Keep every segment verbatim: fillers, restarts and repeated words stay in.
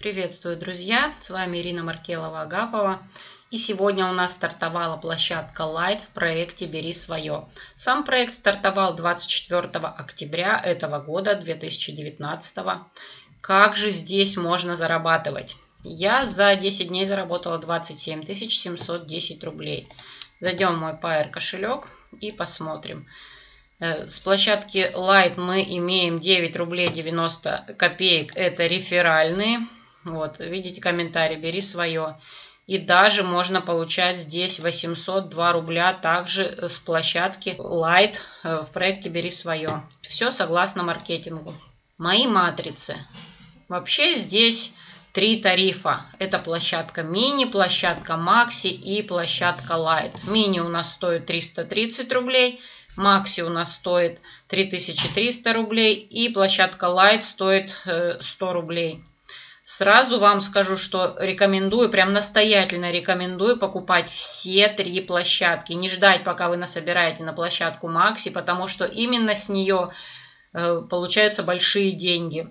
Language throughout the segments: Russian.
Приветствую, друзья! С вами Ирина Маркелова-Агапова. И сегодня у нас стартовала площадка Light в проекте «Бери свое». Сам проект стартовал двадцать четвёртого октября этого года, две тысячи девятнадцатого. Как же здесь можно зарабатывать? Я за десять дней заработала двадцать семь тысяч семьсот десять рублей. Зайдем в мой Payeer кошелек и посмотрим. С площадки Light мы имеем девять рублей девяносто копеек. Это реферальные. Вот, видите комментарий, бери свое. И даже можно получать здесь восемьсот два рубля также с площадки Light в проекте «Бери свое». Все согласно маркетингу. Мои матрицы. Вообще здесь три тарифа. Это площадка мини, площадка Макси и площадка Light. Мини у нас стоит триста тридцать рублей. Макси у нас стоит три тысячи триста рублей. И площадка Light стоит сто рублей. Сразу вам скажу, что рекомендую, прям настоятельно рекомендую покупать все три площадки. Не ждать, пока вы насобираете на площадку Макси, потому что именно с нее получаются большие деньги.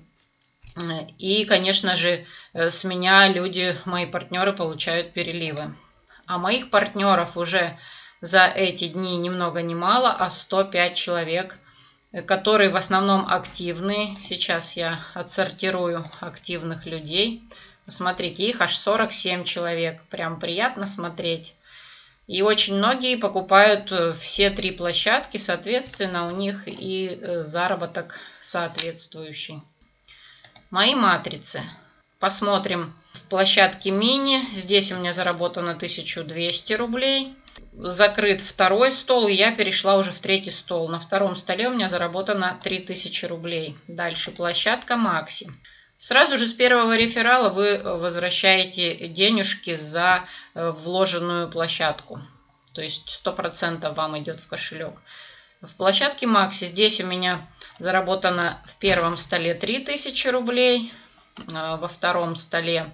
И, конечно же, с меня люди, мои партнеры, получают переливы. А моих партнеров уже за эти дни ни много ни мало, а сто пять человек, которые в основном активные. Сейчас я отсортирую активных людей. Посмотрите, их аж сорок семь человек. Прям приятно смотреть. И очень многие покупают все три площадки, соответственно, у них и заработок соответствующий. Мои матрицы. Посмотрим в площадке мини. Здесь у меня заработано тысяча двести рублей. Закрыт второй стол, и я перешла уже в третий стол. На втором столе у меня заработано три тысячи рублей. Дальше площадка Макси. Сразу же с первого реферала вы возвращаете денежки за вложенную площадку. То есть сто процентов вам идет в кошелек. В площадке Макси здесь у меня заработано в первом столе три тысячи рублей. Во втором столе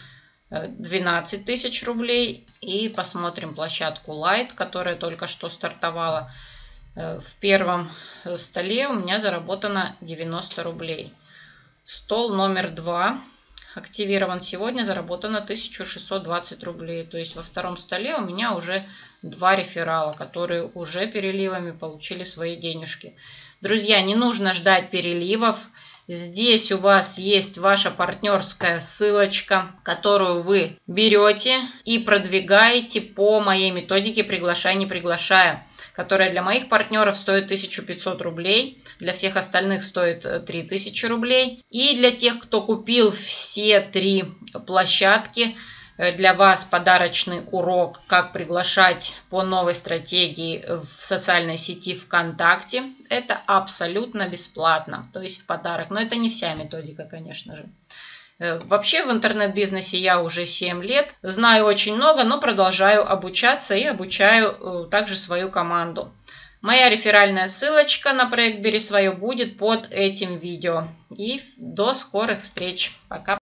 двенадцать тысяч рублей. И посмотрим площадку Light, которая только что стартовала. В первом столе у меня заработано девяносто рублей. Стол номер два активирован сегодня, заработано тысяча шестьсот двадцать рублей. То есть во втором столе у меня уже два реферала, которые уже переливами получили свои денежки. Друзья, не нужно ждать переливов. Здесь у вас есть ваша партнерская ссылочка, которую вы берете и продвигаете по моей методике «Приглашай, не приглашая», которая для моих партнеров стоит тысячу пятьсот рублей, для всех остальных стоит три тысячи рублей. И для тех, кто купил все три площадки, для вас подарочный урок, как приглашать по новой стратегии в социальной сети ВКонтакте. Это абсолютно бесплатно, то есть в подарок. Но это не вся методика, конечно же. Вообще в интернет-бизнесе я уже семь лет, знаю очень много, но продолжаю обучаться и обучаю также свою команду. Моя реферальная ссылочка на проект «Бери свое» будет под этим видео. И до скорых встреч. Пока.